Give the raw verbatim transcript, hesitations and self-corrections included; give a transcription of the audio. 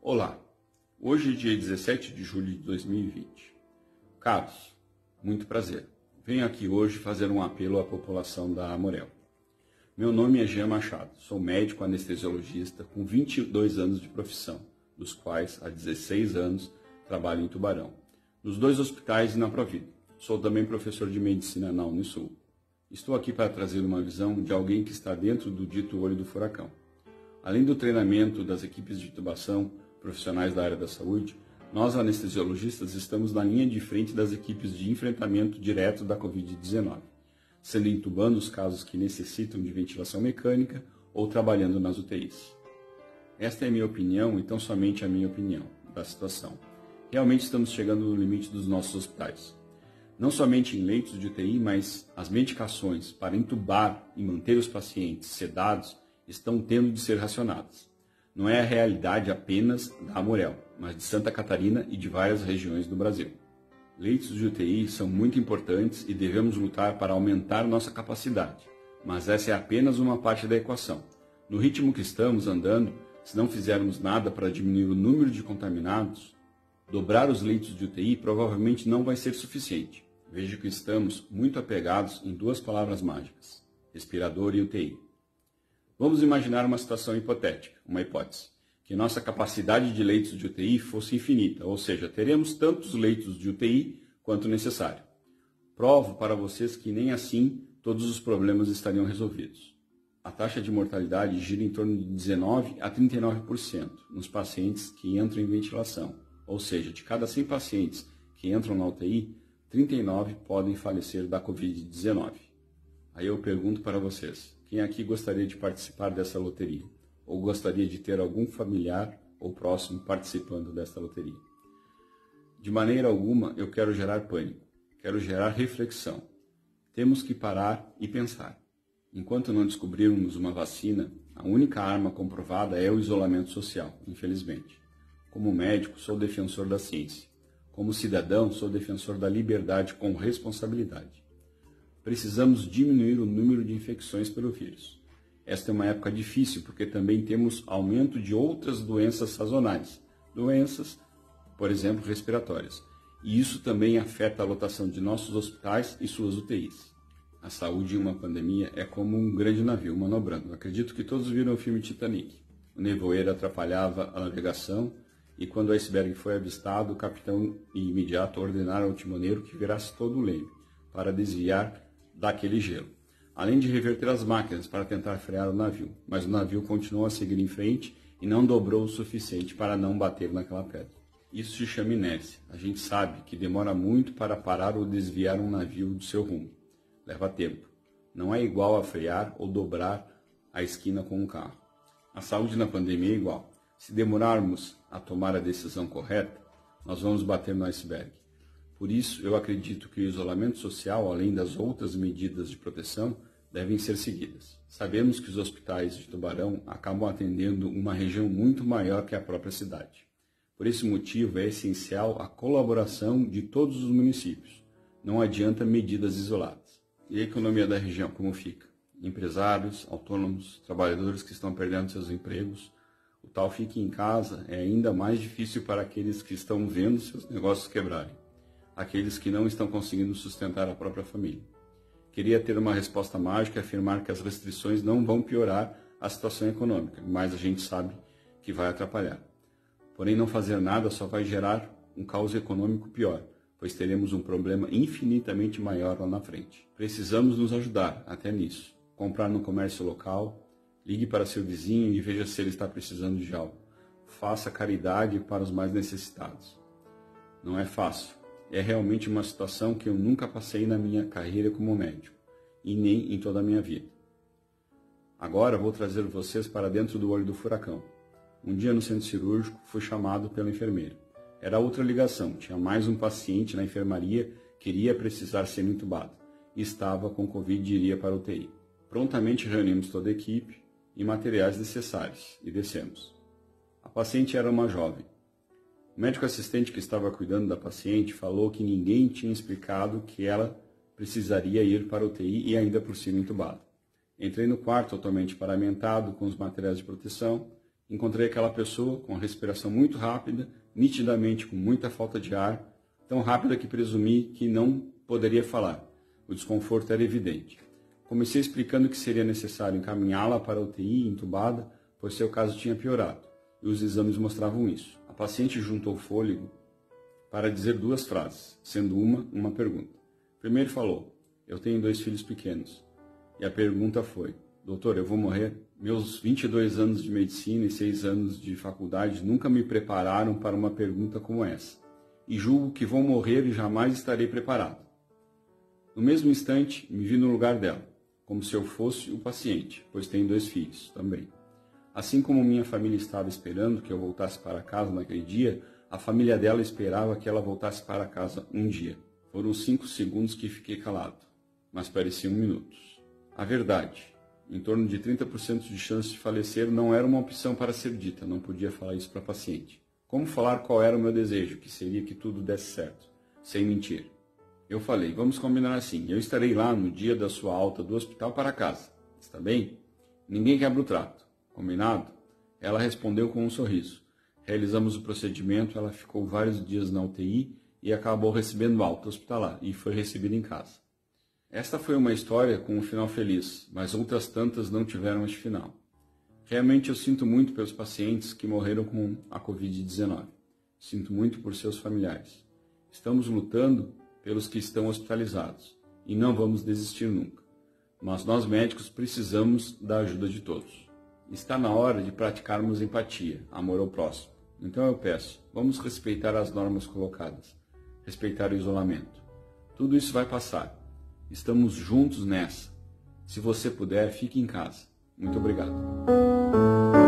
Olá, hoje é dia dezessete de julho de dois mil e vinte. Caros, muito prazer. Venho aqui hoje fazer um apelo à população da Amorel. Meu nome é Jean Machado, sou médico anestesiologista com vinte e dois anos de profissão, dos quais há dezesseis anos trabalho em Tubarão, nos dois hospitais e na Provida. Sou também professor de medicina na Unisul. Estou aqui para trazer uma visão de alguém que está dentro do dito olho do furacão. Além do treinamento das equipes de intubação, profissionais da área da saúde, nós anestesiologistas estamos na linha de frente das equipes de enfrentamento direto da covid dezenove, sendo intubando os casos que necessitam de ventilação mecânica ou trabalhando nas U T Is. Esta é a minha opinião e tão somente a minha opinião da situação. Realmente estamos chegando no limite dos nossos hospitais. Não somente em leitos de U T I, mas as medicações para intubar e manter os pacientes sedados estão tendo de ser racionadas. Não é a realidade apenas da Amorel, mas de Santa Catarina e de várias regiões do Brasil. Leitos de U T I são muito importantes e devemos lutar para aumentar nossa capacidade, mas essa é apenas uma parte da equação. No ritmo que estamos andando, se não fizermos nada para diminuir o número de contaminados, dobrar os leitos de U T I provavelmente não vai ser suficiente. Veja que estamos muito apegados em duas palavras mágicas: respirador e U T I. Vamos imaginar uma situação hipotética, uma hipótese, que nossa capacidade de leitos de U T I fosse infinita, ou seja, teremos tantos leitos de U T I quanto necessário. Provo para vocês que nem assim todos os problemas estariam resolvidos. A taxa de mortalidade gira em torno de dezenove a trinta e nove por cento nos pacientes que entram em ventilação, ou seja, de cada cem pacientes que entram na U T I, trinta e nove podem falecer da covid dezenove. Aí eu pergunto para vocês, quem aqui gostaria de participar dessa loteria? Ou gostaria de ter algum familiar ou próximo participando dessa loteria? De maneira alguma eu quero gerar pânico, quero gerar reflexão. Temos que parar e pensar. Enquanto não descobrirmos uma vacina, a única arma comprovada é o isolamento social, infelizmente. Como médico, sou defensor da ciência. Como cidadão, sou defensor da liberdade com responsabilidade. Precisamos diminuir o número de infecções pelo vírus. Esta é uma época difícil porque também temos aumento de outras doenças sazonais, doenças, por exemplo, respiratórias. E isso também afeta a lotação de nossos hospitais e suas U T Is. A saúde em uma pandemia é como um grande navio manobrando. Acredito que todos viram o filme Titanic. O nevoeiro atrapalhava a navegação e quando o iceberg foi avistado, o capitão imediato ordenaram ao timoneiro que virasse todo o leme para desviar daquele gelo, além de reverter as máquinas para tentar frear o navio, mas o navio continuou a seguir em frente e não dobrou o suficiente para não bater naquela pedra. Isso se chama inércia. A gente sabe que demora muito para parar ou desviar um navio do seu rumo. Leva tempo. Não é igual a frear ou dobrar a esquina com um carro. A saúde na pandemia é igual. Se demorarmos a tomar a decisão correta, nós vamos bater no iceberg. Por isso, eu acredito que o isolamento social, além das outras medidas de proteção, devem ser seguidas. Sabemos que os hospitais de Tubarão acabam atendendo uma região muito maior que a própria cidade. Por esse motivo, é essencial a colaboração de todos os municípios. Não adianta medidas isoladas. E a economia da região, como fica? Empresários, autônomos, trabalhadores que estão perdendo seus empregos. O tal fique em casa é ainda mais difícil para aqueles que estão vendo seus negócios quebrarem. Aqueles que não estão conseguindo sustentar a própria família. Queria ter uma resposta mágica e afirmar que as restrições não vão piorar a situação econômica, mas a gente sabe que vai atrapalhar. Porém, não fazer nada só vai gerar um caos econômico pior, pois teremos um problema infinitamente maior lá na frente. Precisamos nos ajudar até nisso. Comprar no comércio local, ligue para seu vizinho e veja se ele está precisando de algo. Faça caridade para os mais necessitados. Não é fácil. É realmente uma situação que eu nunca passei na minha carreira como médico, e nem em toda a minha vida. Agora vou trazer vocês para dentro do olho do furacão. Um dia no centro cirúrgico fui chamado pela enfermeira. Era outra ligação, tinha mais um paciente na enfermaria que iria precisar ser entubado, e estava com Covid e iria para a U T I. Prontamente reunimos toda a equipe e materiais necessários, e descemos. A paciente era uma jovem. O médico assistente que estava cuidando da paciente falou que ninguém tinha explicado que ela precisaria ir para a U T I e ainda por cima entubada. Entrei no quarto totalmente paramentado com os materiais de proteção Encontrei aquela pessoa com a respiração muito rápida, nitidamente com muita falta de ar, tão rápida que presumi que não poderia falar. O desconforto era evidente. Comecei explicando que seria necessário encaminhá-la para a U T I entubada, pois seu caso tinha piorado, e os exames mostravam isso. A paciente juntou fôlego para dizer duas frases, sendo uma uma pergunta. Primeiro falou: eu tenho dois filhos pequenos. E a pergunta foi: doutor, eu vou morrer? Meus vinte e dois anos de medicina e seis anos de faculdade nunca me prepararam para uma pergunta como essa. E julgo que vou morrer e jamais estarei preparado. No mesmo instante, me vi no lugar dela, como se eu fosse o paciente, pois tenho dois filhos também. Assim como minha família estava esperando que eu voltasse para casa naquele dia, a família dela esperava que ela voltasse para casa um dia. Foram cinco segundos que fiquei calado, mas pareciam minutos. A verdade, em torno de trinta por cento de chance de falecer, não era uma opção para ser dita, não podia falar isso para a paciente. Como falar qual era o meu desejo, que seria que tudo desse certo, sem mentir? Eu falei: vamos combinar assim, eu estarei lá no dia da sua alta do hospital para casa, está bem? Ninguém quebra o trato, combinado? Ela respondeu com um sorriso. Realizamos o procedimento, ela ficou vários dias na U T I e acabou recebendo alta hospitalar e foi recebida em casa. Esta foi uma história com um final feliz, mas outras tantas não tiveram este final. Realmente eu sinto muito pelos pacientes que morreram com a covid dezenove. Sinto muito por seus familiares. Estamos lutando pelos que estão hospitalizados e não vamos desistir nunca. Mas nós médicos precisamos da ajuda de todos. Está na hora de praticarmos empatia, amor ao próximo. Então eu peço, vamos respeitar as normas colocadas, respeitar o isolamento. Tudo isso vai passar. Estamos juntos nessa. Se você puder, fique em casa. Muito obrigado.